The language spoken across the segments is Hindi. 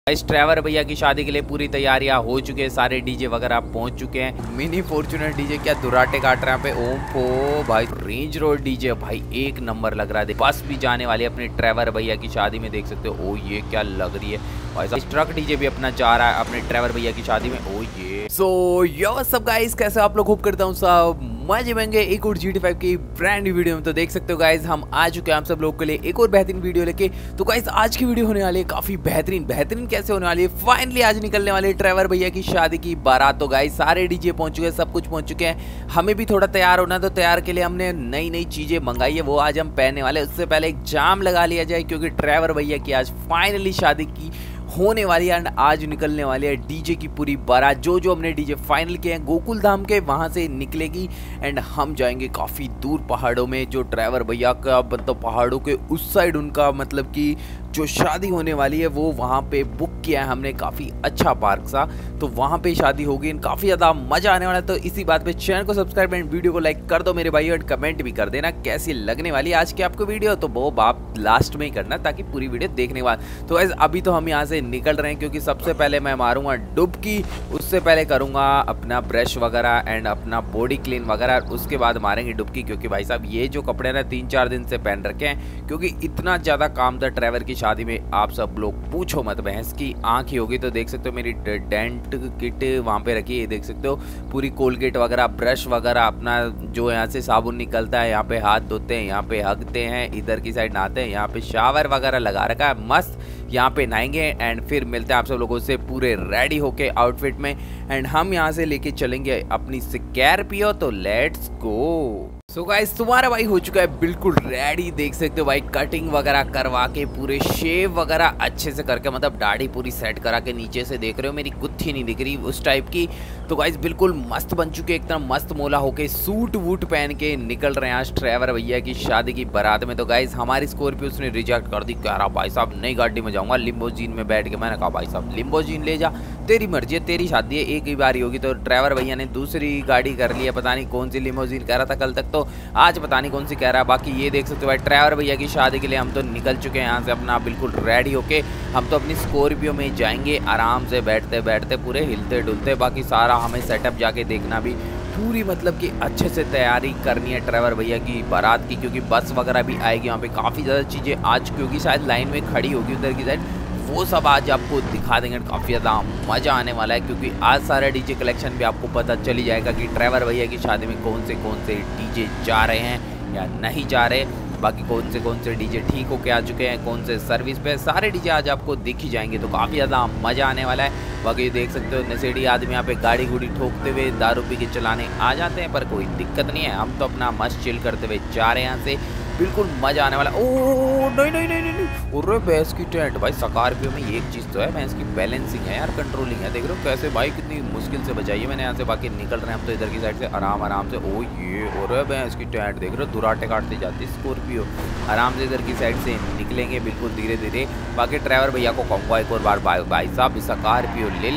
इस ट्रैवर भैया की शादी के लिए पूरी तैयारियां हो चुकी है, सारे डीजे वगैरह पहुंच चुके हैं। मिनी फॉर्च्यूनर डीजे क्या दुराटे काट रहे हैं यहाँ पे। ओम फो भाई रेंज रोड डीजे भाई एक नंबर लग रहा है। बस भी जाने वाली है अपने ट्रैवर भैया की शादी में, देख सकते हो। ओ ये क्या लग रही है भाई साहब। ट्रक डीजे भी अपना जा रहा है अपने ट्रैवर भैया की शादी में। ओ ये यो सब गाइस, कैसे आप लोग? होप करता हूँ सब मजे में होंगे। एक और GT5 की ब्रांड न्यू वीडियो में तो देख सकते हो गाइस, हम आ चुके हैं आप सब लोग के लिए एक और बेहतरीन वीडियो लेके। तो गाइस आज की वीडियो होने वाली है काफी बेहतरीन कैसे होने वाली है। फाइनली आज निकलने वाली है ट्रैवर भैया की शादी की बारात। तो गाइस सारे डीजे पहुंच चुके हैं, सब कुछ पहुंच चुके हैं। हमें भी थोड़ा तैयार होना, तो तैयार के लिए हमने नई चीजें मंगाई है, वो आज हम पहनने वाले। उससे पहले एक जाम लगा लिया जाए क्योंकि ट्रैवर भैया की आज फाइनली शादी की होने वाली है एंड आज निकलने वाली है डीजे की पूरी बारात। जो हमने डीजे फाइनल किए हैं गोकुल धाम के, वहां से निकलेगी एंड हम जाएंगे काफ़ी दूर पहाड़ों में। जो ट्रैवर भैया का मतलब पहाड़ों के उस साइड उनका मतलब कि जो शादी होने वाली है वो वहाँ पे बुक किया है हमने, काफ़ी अच्छा पार्क सा। तो वहाँ पे शादी होगी, काफ़ी ज़्यादा मज़ा आने वाला है। तो इसी बात पे चैनल को सब्सक्राइब एंड वीडियो को लाइक कर दो मेरे भाई, और कमेंट भी कर देना कैसी लगने वाली है आज की आपको वीडियो। तो वो आप लास्ट में ही करना ताकि पूरी वीडियो देखने के बाद। तो गाइस अभी तो हम यहाँ से निकल रहे हैं क्योंकि सबसे पहले मैं मारूंगा डुबकी, उससे पहले करूँगा अपना ब्रश वगैरह एंड अपना बॉडी क्लीन वगैरह, उसके बाद मारेंगे डुबकी। क्योंकि भाई साहब ये जो कपड़े ना 3-4 दिन से पहन रखे हैं क्योंकि इतना ज़्यादा काम था ट्रैवर की शादी में, आप सब लोग पूछो मत। भैंस की आंख ही होगी। तो देख सकते हो मेरी डेंट किट वहाँ पे रखी है, देख सकते हो पूरी कोलगेट वगैरह ब्रश वगैरह, अपना जो यहाँ से साबुन निकलता है, यहाँ पे हाथ धोते हैं, यहाँ पे हगते हैं, इधर की साइड नहाते हैं, यहाँ पे शावर वगैरह लगा रखा है मस्त। यहाँ पे नहाएंगे एंड फिर मिलते हैं आप सब लोगों से पूरे रेडी होके आउटफिट में। एंड हम यहाँ से लेके चलेंगे अपनी स्कॉर्पियो। तो लेट्स गो। सो गाइस तुम्हारा भाई हो चुका है बिल्कुल रेडी, देख सकते हो भाई। कटिंग वगैरह करवा के पूरे शेव वगैरह अच्छे से करके, मतलब दाढ़ी पूरी सेट करा के, नीचे से देख रहे हो मेरी गुत्थी नहीं दिख रही उस टाइप की। तो गाइस बिल्कुल मस्त बन चुके, एकदम मस्त मोला होके सूट वूट पहन के निकल रहे हैं आज ट्रैवर भैया की शादी की बारात में। तो गाइस हमारी स्कॉर्पियो उसने रिजेक्ट कर दी, कह रहा भाई साहब नई गाड़ी में जाऊंगा, लिम्बोजीन में बैठ के। मैंने कहा भाई साहब लिम्बोजीन ले जा, तेरी मर्जी है, तेरी शादी है, एक ही बारी होगी। तो ट्रैवर भैया ने दूसरी गाड़ी कर ली है, पता नहीं कौन सी लिम्बोजीन कह रहा था कल तक, तो आज पता नहीं कौन सी कह रहा है। बाकी ये देख सकते हो भाई ट्रैवर भैया की शादी के लिए हम तो निकल चुके हैं यहाँ से अपना बिल्कुल रेडी होके। हम तो अपनी स्कॉर्पियो में जाएंगे आराम से, बैठते बैठते पूरे हिलते डुलते। बाकी सारा हमें सेटअप जाके देखना भी पूरी, मतलब कि अच्छे से तैयारी करनी है ट्रैवर भैया की बारात की, क्योंकि बस वगैरह भी आएगी वहाँ पे। काफ़ी ज़्यादा चीज़ें आज क्योंकि शायद लाइन में खड़ी होगी उधर की साइड, वो सब आज आपको दिखा देंगे। काफ़ी ज़्यादा मज़ा आने वाला है क्योंकि आज सारा डीजे कलेक्शन भी आपको पता चल ही जाएगा कि ट्रैवर भैया की शादी में कौन से डीजे जा रहे हैं या नहीं जा रहे। बाकी कौन से डीजे ठीक होके आ चुके हैं, कौन से सर्विस पे, सारे डीजे आज आपको दिख ही जाएंगे। तो काफ़ी ज़्यादा मज़ा आने वाला है। बाकी देख सकते हो नशेड़ी आदमी यहाँ पे गाड़ी गुड़ी ठोकते हुए दारू पी के चलाने आ जाते हैं, पर कोई दिक्कत नहीं है। हम तो अपना मस्त चिल करते हुए जा रहे हैं यहाँ से, बिल्कुल मजा आने वाला। ओ नहीं अरे भैंस की टेंट भाई। स्कॉर्पियो में एक चीज़ तो है, भैंस की बैलेंसिंग है यार, कंट्रोलिंग है। देख रहे हो कैसे भाई, कितनी मुश्किल से बचाई है मैंने यहाँ से। बाकी निकल रहे हैं हम तो इधर की साइड से आराम से। ओ ये और भैंस की टेंट देख रहे हो, दुराटे काटते जाती स्कॉर्पियो। आराम से इधर की साइड से निकलेंगे बिल्कुल धीरे। बाकी ड्राइवर भैया को कहूँगा एक और बार, भाई साहब स्कॉर्पियो ले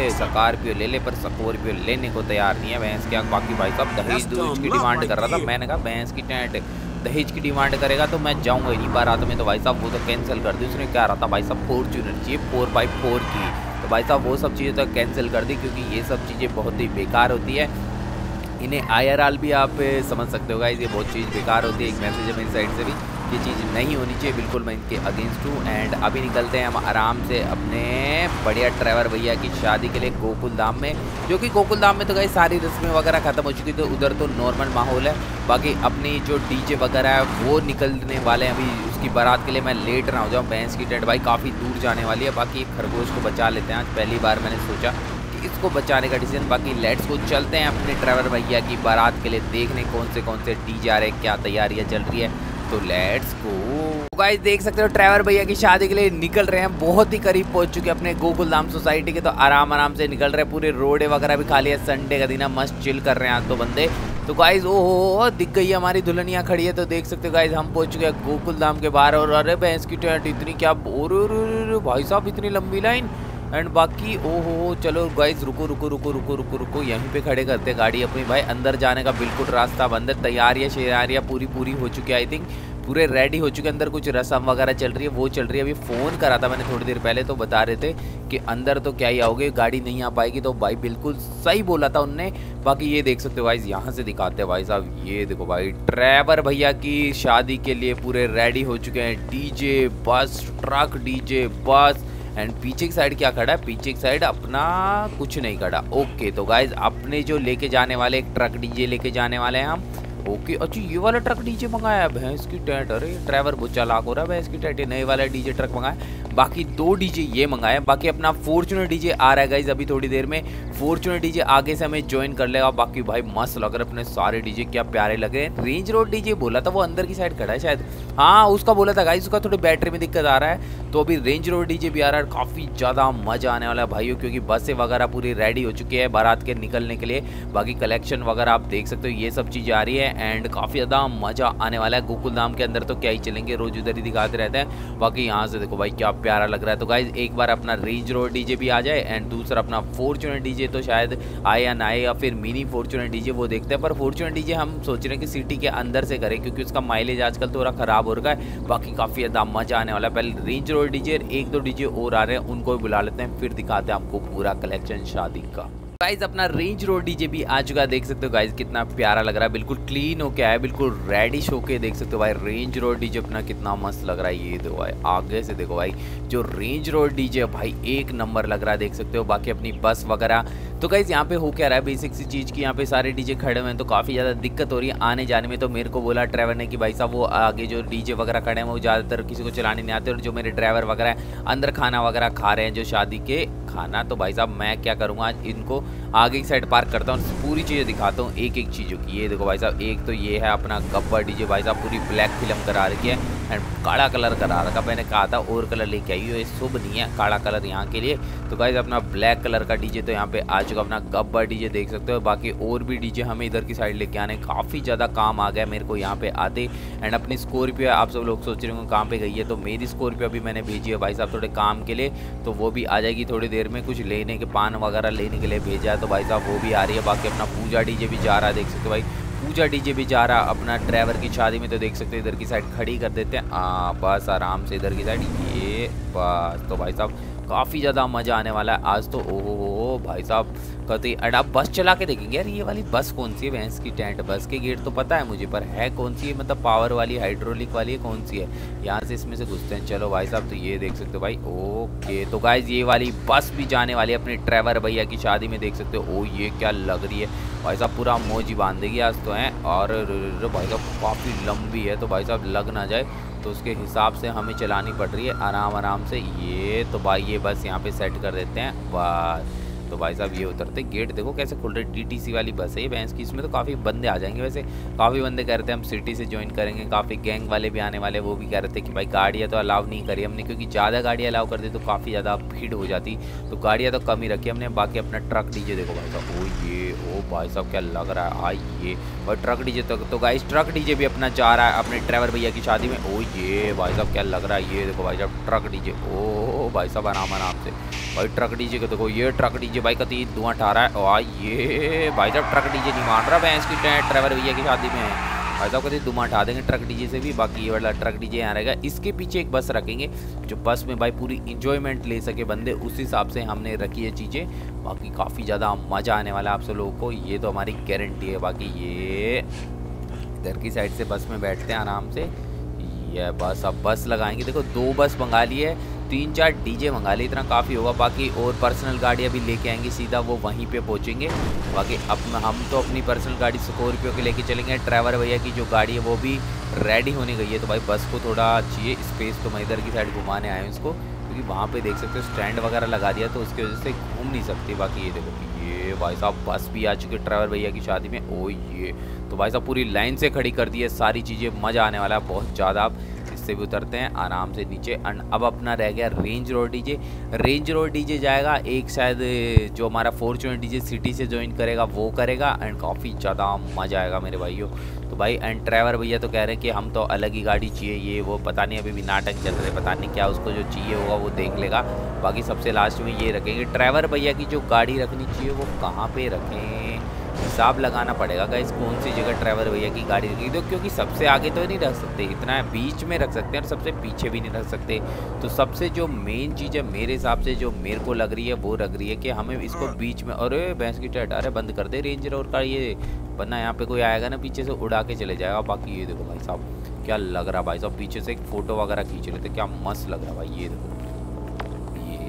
ले, पर स्कॉर्पियो लेने को तैयार नहीं है भैंस क्या। बाकी भाई साहब दहेज की डिमांड कर रहा था, मैंने कहा भैंस की टेंट दहेज की डिमांड करेगा तो मैं जाऊंगा ही नहीं बारात में। तो भाई साहब वो तो कैंसिल कर दी उसने। क्या रहा था भाई साहब फॉर्च्यूनर चाहिए 4x4 की, तो भाई साहब वो सब चीज़ें तो कैंसिल कर दी क्योंकि ये सब चीज़ें बहुत ही बेकार होती है। इन्हें IRL भी आप समझ सकते हो गाइस, ये बहुत चीज़ बेकार होती है। एक मैसेज है मेरी साइड से भी, ये चीज़ नहीं होनी चाहिए, बिल्कुल मैं इनके अगेंस्ट हूँ। एंड अभी निकलते हैं हम आराम से अपने बढ़िया ट्रैवर भैया की शादी के लिए गोकुल धाम में, जो कि गोकुल धाम में तो गाइस सारी रस्में वगैरह खत्म हो चुकी, तो उधर तो नॉर्मल माहौल है। बाकी अपनी जो डीजे वगैरह है वो निकलने वाले हैं अभी, उसकी बारात के लिए मैं लेट ना हो जाऊँ। भैंस की टेंट भाई काफ़ी दूर जाने वाली है। बाकी एक खरगोश को बचा लेते हैं आज, पहली बार मैंने सोचा इसको बचाने का डिसीजन। बाकी लेट्स को चलते हैं अपने ट्रैवर भैया की बारात के लिए देखने कौन से डीजे आ रहे हैं, क्या तैयारियां चल रही है। तो लेट्स गो गाइस, देख सकते हो ट्रैवर भैया की शादी के लिए निकल रहे हैं, बहुत ही करीब पहुंच चुके हैं अपने गोकुल धाम सोसाइटी के। तो आराम से निकल रहे हैं, पूरे रोडे वगैरह भी खाली है, संडे का दिन है, मस्त चिल कर रहे हैं आज तो बंदे। तो गाइस ओहो दिख गई है हमारी दुल्हनिया खड़ी है। तो देख सकते हो गाइस हम पहुंच चुके हैं गोकुल धाम के बाहर। और अरे भैंस की टेंट इतनी क्या, भाई साहब इतनी लंबी लाइन। एंड बाकी ओहो चलो गाइस रुको, यहीं पे खड़े करते गाड़ी अपनी भाई। अंदर जाने का बिल्कुल रास्ता बंद है, तैयारियाँ शेयारियाँ पूरी हो चुकी है आई थिंक। पूरे रेडी हो चुके हैं। अंदर कुछ रस्म वगैरह चल रही है, वो चल रही है। अभी फ़ोन करा था मैंने थोड़ी देर पहले, तो बता रहे थे कि अंदर तो क्या ही आओगे, गाड़ी नहीं आ पाएगी। तो भाई बिल्कुल सही बोला था उनने। बाकी ये देख सकते हो भाई, यहाँ से दिखाते हैं भाई साहब, ये देखो भाई ट्रैवर भैया की शादी के लिए पूरे रेडी हो चुके हैं। डीजे, बस, ट्रक, डीजे, बस। एंड पीछे की साइड क्या खड़ा है? पीछे की साइड अपना कुछ नहीं खड़ा। ओके, तो गाइज अपने जो लेके जाने वाले एक ट्रक डीजे लेके जाने वाले हैं हम। ओके, अच्छा ये वाला ट्रक डीजे मंगाया है, भैंस की टैट। अरे ड्राइवर बहुत चालाक हो रहा है, भैंस की टैट। नए वाला डीजे ट्रक मंगाया। बाकी 2 डीजे ये मंगाए। बाकी अपना फॉर्च्यूनर डीजे आ रहा है गाइज अभी थोड़ी देर में। फॉर्च्यूनर डीजे आगे से हमें ज्वाइन कर लेगा। बाकी भाई मस्त लग रहा है अपने सारे डीजे, क्या प्यारे लग रहे हैं। रेंज रोड डीजे बोला था, वो अंदर की साइड खड़ा है शायद। हाँ उसका बोला था गाइज, उसका थोड़ी बैटरी में दिक्कत आ रहा है। तो अभी रेंज रोड डीजे भी आ रहा है। काफ़ी ज़्यादा मज़ा आने वाला है भाइयों, क्योंकि बसें वगैरह पूरी रेडी हो चुकी है बारात के निकलने के लिए। बाकी कलेक्शन वगैरह आप देख सकते हो, ये सब चीज़ें आ रही है। एंड काफ़ी ज़्यादा मज़ा आने वाला है। गोकुल धाम के अंदर तो क्या ही चलेंगे, रोज उधर ही दिखाते रहते हैं। बाकी यहाँ से देखो भाई क्या प्यारा लग रहा है। तो गाइज एक बार अपना रेंज रोड डीजे भी आ जाए, एंड दूसरा अपना फॉर्च्यूनर डीजे तो शायद आए या ना आए, या फिर मिनी फॉर्च्यूनर डीजे वो देखते हैं। पर फॉर्च्यूनर डीजे हम सोच रहे हैं कि सिटी के अंदर से करें, क्योंकि उसका माइलेज आजकल थोड़ा ख़राब हो रहा है। बाकी काफ़ी ज़्यादा मज़ा आने वाला है। पहले रेंज रोड डीजे, 1-2 डीजे और आ रहे हैं, उनको भी बुला लेते हैं, फिर दिखाते हैं आपको पूरा कलेक्शन शादी का। गाइज अपना रेंज रोड डीजे भी आ चुका है, देख सकते हो गाइज कितना प्यारा लग रहा है। बिल्कुल क्लीन होके आया, बिल्कुल रेडिश होके, देख सकते हो भाई रेंज रोड डीजे अपना कितना मस्त लग रहा है। ये देखो भाई आगे से देखो भाई, जो रेंज रोड डीजे भाई एक नंबर लग रहा है, देख सकते हो। बाकी अपनी बस वगैरह। तो गाइज यहाँ पे हो क्या रहा है, बेसिक सी चीज़ की यहाँ पे सारे डीजे खड़े हुए हैं, तो काफ़ी ज़्यादा दिक्कत हो रही है आने जाने में। तो मेरे को बोला ड्राइवर ने कि भाई साहब वो आगे जो डीजे वगैरह खड़े हैं वो ज़्यादातर किसी को चलाने नहीं आते, और जो मेरे ड्राइवर वगैरह हैं अंदर खाना वगैरह खा रहे हैं जो शादी के खाना। तो भाई साहब मैं क्या करूँगा, आज इनको आगे की साइड पार्क करता हूँ, पूरी चीज़ें दिखाता हूँ एक एक चीज़ों की। ये देखो भाई साहब, एक तो ये है अपना गब्बर डीजे, भाई साहब पूरी ब्लैक फिल्म करा रखी है एंड काला कलर करा रखा। मैंने कहा था और कलर लेके आई हो, ये शुभ नहीं है काला कलर यहाँ के लिए। तो गाइस अपना ब्लैक कलर का डीजे तो यहाँ पे आ चुका, अपना गब्बर डीजे देख सकते हो। बाकी और भी डीजे हमें इधर की साइड लेके आने, काफ़ी ज़्यादा काम आ गया मेरे को यहाँ पे आते। एंड अपनी स्कॉर्पियो आप सब लोग सोच रहे होंगे कहाँ पे गई है, तो मेरी स्कॉर्पियो अभी मैंने भेजी है भाई साहब थोड़े काम के लिए, तो वो भी आ जाएगी थोड़ी देर में। कुछ लेने के पान वगैरह लेने के लिए भेजा है, तो भाई साहब वो भी आ रही है। बाकी अपना पूजा डीजे भी जा रहा है, देख सकते हो भाई पूजा डीजे भी जा रहा अपना ड्राइवर की शादी में। तो देख सकते हो इधर की साइड खड़ी कर देते हैं, बस आराम से इधर की साइड, ये बस। तो भाई साहब काफ़ी ज़्यादा मज़ा आने वाला है आज तो। ओहो भाई साहब कहते अरे आप बस चला के देखेंगे यार, ये वाली बस कौन सी है, भैंस की टेंट। बस के गेट तो पता है मुझे, पर है कौन सी है, मतलब पावर वाली हाइड्रोलिक वाली है कौन सी है। यहाँ से इसमें से घुसते हैं, चलो भाई साहब। तो ये देख सकते हो भाई, ओके। तो गाइज ये वाली बस भी जाने वाली है अपने ड्राइवर भैया की शादी में, देख सकते हो। ओ ये क्या लग रही है भाई साहब, पूरा मौज बांध देगी आज तो है। और भाई साहब काफ़ी लंबी है, तो भाई साहब लग ना जाए, तो उसके हिसाब से हमें चलानी पड़ रही है आराम आराम से। ये तो भाई ये बस यहाँ पे सेट कर देते हैं बस। तो भाई साहब ये उतरते, गेट देखो कैसे खुल रहे, टीटीसी वाली बस है ये भैंस की। इसमें तो काफ़ी बंदे आ जाएंगे, वैसे काफ़ी बंदे कह रहे थे हम सिटी से ज्वाइन करेंगे, काफ़ी गैंग वाले भी आने वाले, वो भी कह रहे थे कि भाई गाड़ियाँ तो अलाउ नहीं करी हमने, क्योंकि ज़्यादा गाड़ियाँ अलाउ कर दी तो काफ़ी ज़्यादा भीड़ हो जाती, तो गाड़ियाँ तो कम ही रखी हमने। बाकी अपना ट्रक डीजे देखो भाई साहब, ओ भाई साहब क्या लग रहा है आइए। और ट्रक डीजे तो गाइस ट्रक डीजे भी अपना जा रहा है अपने ड्राइवर भैया की शादी में। ओ ये भाई साहब क्या लग रहा है, ये देखो भाई साहब ट्रक डीजे। ओ भाई साहब आराम आराम से भाई ट्रक डीजे को देखो, ये ट्रक डीजे भाई का तीन धुआं उठा रहा है। ये भाई साहब ट्रक डीजे नहीं मान रहा भैंस की टेंट ड्राइवर भैया की शादी में, भाई साहब कहते धुआं उठा देंगे ट्रक डीजे से भी। बाकी ये वाला ट्रक डीजे यहाँ रहेगा, इसके पीछे एक बस रखेंगे जो बस में भाई पूरी इंजॉयमेंट ले सके बंदे, उस हिसाब से हमने रखी है चीज़ें। बाकी काफ़ी ज़्यादा मज़ा आने वाला है आप सब लोगों को, ये तो हमारी गारंटी है। बाकी ये इधर की साइड से बस में बैठते हैं आराम से, ये बस अब बस लगाएंगे। देखो 2 बस मंगा ली है, 3-4 डीजे मंगा लिए, इतना काफ़ी होगा। बाकी और पर्सनल गाड़ियाँ भी लेके आएंगे, सीधा वो वहीं पे पहुँचेंगे। बाकी अब हम तो अपनी पर्सनल गाड़ी स्कॉर्पियो के लेके चलेंगे, ड्राइवर भैया की जो गाड़ी है वो भी रेडी होने गई है। तो भाई बस को थोड़ा चाहिए स्पेस, तो मैं इधर की साइड घुमाने आया हूँ इसको, क्योंकि वहाँ पे देख सकते हो स्टैंड वगैरह लगा दिया, तो उसकी वजह से घूम नहीं सकती। बाकी ये देखो ये भाई साहब बस भी आ चुकी है ड्राइवर भैया की शादी में। ओ ये तो भाई साहब पूरी लाइन से खड़ी कर दी है सारी चीज़ें, मज़ा आने वाला है बहुत ज़्यादा। इससे भी उतरते हैं आराम से नीचे। अब अपना रह गया range road DJ. Range road DJ जाएगा एक, शायद जो हमारा फॉर्च्यूनर डीजे सिटी से ज्वाइन करेगा वो करेगा, एंड काफ़ी ज़्यादा मज़ा आएगा मेरे भाइयों। तो भाई एंड ड्राइवर भैया तो कह रहे हैं कि हम तो अलग ही गाड़ी चाहिए, ये वो पता नहीं, अभी भी नाटक चल रहे, पता नहीं क्या उसको जो चाहिए होगा वो देख लेगा। बाकी सबसे लास्ट में ये रखेंगे। ड्राइवर भैया की जो गाड़ी रखनी चाहिए वो कहाँ पे रखें, हिसाब लगाना पड़ेगा गाइस कौन सी जगह ड्राइवर भैया की गाड़ी रखी दो, क्योंकि सबसे आगे तो नहीं रख सकते, इतना बीच में रख सकते हैं और सबसे पीछे भी नहीं रख सकते। तो सबसे जो मेन चीज़ है मेरे हिसाब से जो मेरे को लग रही है वो लग रही है कि हमें इसको बीच में, अरे भैंस की टट, अरे बंद कर दे रेंज रोवर का ये, वरना यहाँ पे कोई आएगा ना पीछे से उड़ा के चले जाएगा। बाकी ये देखो भाई साहब क्या लग रहा है भाई साहब, पीछे से एक फ़ोटो वगैरह खींच लेते, क्या मस्त लग रहा है भाई। ये देखो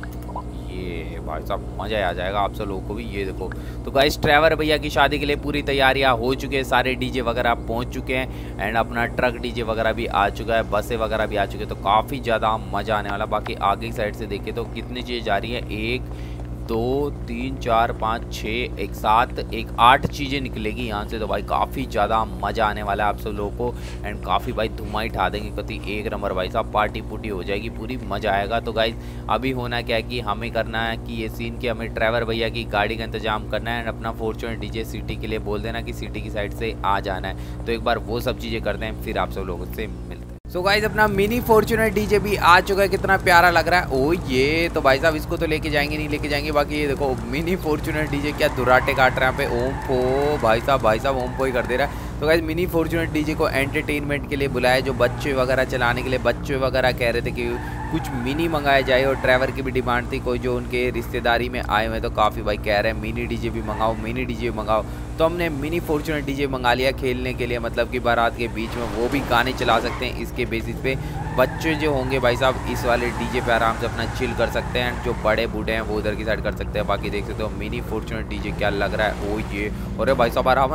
ये भाई साहब मज़ा आ जाएगा आप सब लोगों को भी। ये देखो तो गाइस ड्राइवर भैया की शादी के लिए पूरी तैयारियां हो चुकी है, सारे डीजे वगैरह पहुंच चुके हैं एंड अपना ट्रक डीजे वगैरह भी आ चुका है, बसें वगैरह भी आ चुके हैं, तो काफ़ी ज़्यादा मज़ा आने वाला। बाकी आगे की साइड से देखें तो कितनी चीज़ें जा रही है, 1 2 3 4 5 6 एक 7 एक 8 चीज़ें निकलेगी यहाँ से। तो भाई काफ़ी ज़्यादा मज़ा आने वाला है आप सब लोगों को एंड काफ़ी भाई धुआं उठा देंगे, कति एक नंबर भाई साहब, पार्टी पुटी हो जाएगी पूरी, मज़ा आएगा। तो गाइज अभी होना क्या है कि हमें करना है कि ये सीन कि हमें ड्राइवर भैया की गाड़ी का इंतजाम करना है एंड अपना फॉर्च्यूनर डीजे सिटी के लिए बोल देना कि सिटी की साइड से आ जाना है। तो एक बार वो सब चीज़ें करते हैं फिर आप सब लोगों से मिलते हैं। सो गाइज अपना मिनी फॉर्च्यूनर डीजे भी आ चुका है, कितना प्यारा लग रहा है। ओ ये तो भाई साहब इसको तो लेके जाएंगे नहीं लेके जाएंगे। बाकी ये देखो मिनी फॉर्च्यूनर डीजे क्या दुराटे काट रहा है यहाँ पे, ओम पो भाई साहब ओम पो ही कर दे रहा है। तो गाइज मिनी फॉर्च्यूनर डीजे को एंटरटेनमेंट के लिए बुलाया, जो बच्चे वगैरह चलाने के लिए, बच्चे वगैरह कह रहे थे कि कुछ मिनी मंगाया जाए और ड्राइवर की भी डिमांड थी, कोई जो उनके रिश्तेदारी में आए हुए तो काफ़ी भाई कह रहे हैं मिनी डीजे भी मंगाओ, मिनी डीजे मंगाओ। तो हमने मिनी फॉर्च्यूनर डीजे मंगा लिया खेलने के लिए, मतलब कि बारात के बीच में वो भी गाने चला सकते हैं। इसके बेसिस पे बच्चे जो होंगे भाई साहब इस वाले डीजे पे आराम से अपना चिल कर सकते हैं, जो बड़े बूढ़े हैं वो उधर की साइड कर सकते हैं। बाकी देख सकते हो मिनी फॉर्च्यूनर डीजे क्या लग रहा है। ओ ये अरे भाई साहब आराम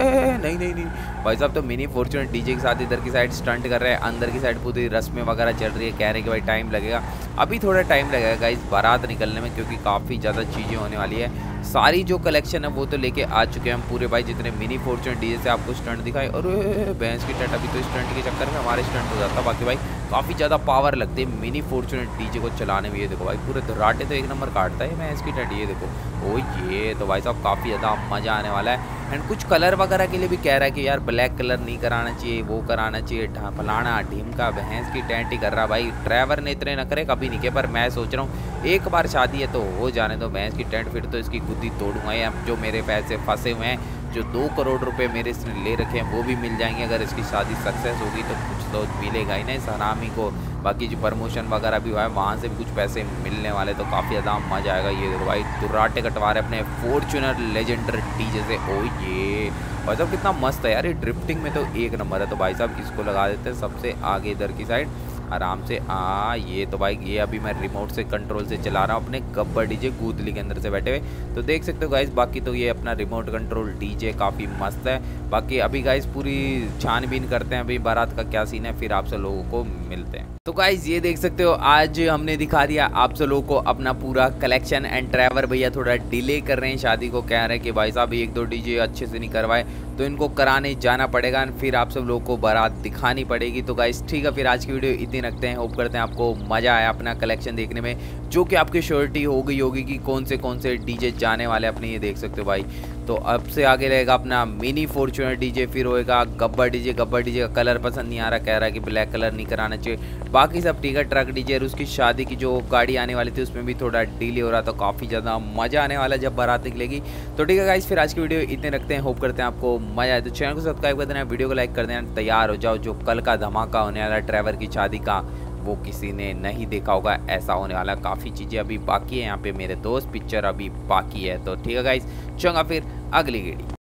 नहीं भाई साहब, तो मिनी फॉर्च्यूनर डीजे के साथ इधर की साइड स्टंट कर रहे हैं, अंदर की साइड पूरी रस्में वगैरह चल रही है। कह रहे हैं कि भाई टाइम लगेगा, अभी थोड़ा टाइम लगेगा इस बारात निकलने में, क्योंकि काफ़ी ज़्यादा चीज़ें होने वाली है। सारी जो कलेक्शन है वो तो लेके आ चुके हैं हम पूरे भाई, जितने मिनी फॉर्च्यूनर डीजे से आपको स्टंट दिखाए। और भैंस की टट, अभी तो स्टंट के चक्कर में हमारे स्टंट हो जाता। बाकी भाई काफ़ी ज़्यादा पावर लगती है मिनी फॉर्च्यूनर डीजे को चलाने में। ये देखो भाई पूरे धराटे तो एक नंबर काटता है भैंस की टट। ये देखो ओ ये तो भाई साहब काफ़ी ज़्यादा मज़ा आने वाला है एंड कुछ कलर वगैरह के लिए भी कह रहा है कि यार ब्लैक कलर नहीं कराना चाहिए, वो कराना चाहिए, फलाना ढीमका भैंस की टेंट ही कर रहा भाई। ड्राइवर ने इतने नखरे कभी नहीं किए, पर मैं सोच रहा हूँ एक बार शादी है तो हो जाने दो भैंस की टेंट, फिर तो इसकी गुद्दी तोड़ूंगा। या जो मेरे पैसे फंसे हुए हैं, जो 2 करोड़ रुपए मेरे इसने ले रखे हैं वो भी मिल जाएंगे अगर इसकी शादी सक्सेस होगी, तो कुछ तो मिलेगा ही ना इस हरामी को। बाकी जो प्रमोशन वगैरह भी हुआ है वहाँ से भी कुछ पैसे मिलने वाले, तो काफ़ी ज़्यादा मजा आएगा। ये देखो भाई दुर्राटे कटवा रहे अपने फॉर्च्यूनर लेजेंडर डीजे से। ओ ये भाई साहब कितना मस्त है यार, ये ड्रिफ्टिंग में तो एक नंबर है। तो भाई साहब इसको लगा देते हैं सबसे आगे इधर की साइड आराम से। ये तो भाई ये अभी मैं रिमोट से कंट्रोल से चला रहा हूँ अपने गब्बर डीजे गूदली के अंदर से बैठे हुए, तो देख सकते हो गाइस। बाकी तो ये अपना रिमोट कंट्रोल डीजे काफ़ी मस्त है। बाकी अभी गाइस पूरी छानबीन करते हैं अभी बारात का क्या सीन है, फिर आप सब लोगों को मिलते हैं। तो गाइस ये देख सकते हो आज हमने दिखा दिया आप सब लोगों को अपना पूरा कलेक्शन एंड ड्राइवर भैया थोड़ा डिले कर रहे हैं शादी को, कह रहे हैं कि भाई साहब 1-2 डीजे अच्छे से नहीं करवाए तो इनको कराने जाना पड़ेगा, फिर आप सब लोगों को बारात दिखानी पड़ेगी। तो गाइस ठीक है, फिर आज की वीडियो इतनी रखते हैं। होप करते हैं आपको मज़ा आया अपना कलेक्शन देखने में, जो कि आपकी श्योरिटी हो गई होगी कि कौन से डीजे जाने वाले अपने। ये देख सकते हो भाई, तो अब से आगे रहेगा अपना मिनी फॉर्च्यूनर डीजे, फिर होएगा गब्बर डीजे। गब्बर डीजे का कलर पसंद नहीं आ रहा, कह रहा है कि ब्लैक कलर नहीं कराना चाहिए। बाकी सब ठीक है, ट्रक डीजे और उसकी शादी की जो गाड़ी आने वाली थी उसमें भी थोड़ा डिले हो रहा, तो काफ़ी ज़्यादा मज़ा आने वाला जब बारात निकलेगी। तो ठीक है गाइस, फिर आज की वीडियो इतने रखते हैं। होप करते हैं आपको मज़ा आए, तो चैनल को सब्सक्राइब कर देना, वीडियो को लाइक कर देना, तैयार हो जाओ। जो कल का धमाका होने वाला ड्राइवर की शादी का वो किसी ने नहीं देखा होगा, ऐसा होने वाला। काफ़ी चीज़ें अभी बाकी है यहाँ पे मेरे दोस्त, पिक्चर अभी बाकी है। तो ठीक है गाइस, चंगा फिर अगली वीडियो।